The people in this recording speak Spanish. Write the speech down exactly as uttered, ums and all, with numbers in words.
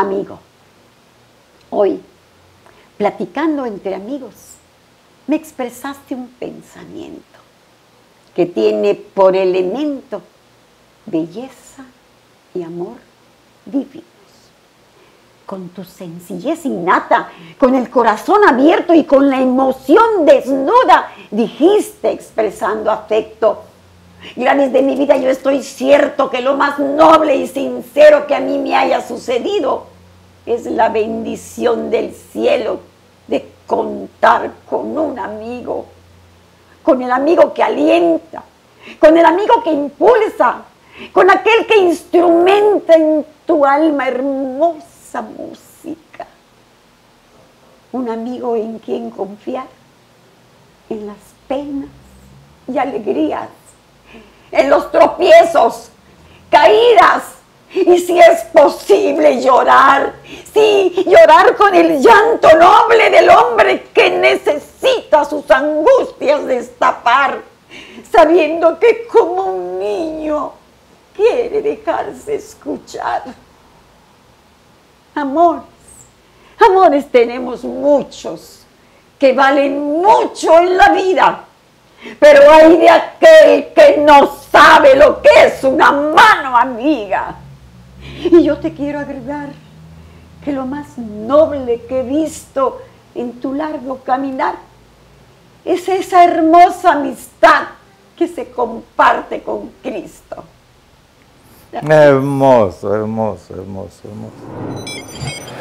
Amigo, hoy, platicando entre amigos, me expresaste un pensamiento que tiene por elemento belleza y amor divinos. Con tu sencillez innata, con el corazón abierto y con la emoción desnuda, dijiste expresando afecto: Gladys de mi vida, yo estoy cierto que lo más noble y sincero que a mí me haya sucedido es la bendición del cielo de contar con un amigo, con el amigo que alienta, con el amigo que impulsa, con aquel que instrumenta en tu alma hermosa música. Un amigo en quien confiar en las penas y alegrías, en los tropiezos, caídas, y si es posible llorar, sí, llorar con el llanto noble del hombre que necesita sus angustias destapar, sabiendo que como un niño quiere dejarse escuchar. Amores, amores tenemos muchos que valen mucho en la vida, pero hay de aquel que no sabe lo que es una mano amiga. Y yo te quiero agregar que lo más noble que he visto en tu largo caminar es esa hermosa amistad que se comparte con Cristo. Hermoso, hermoso, hermoso, hermoso.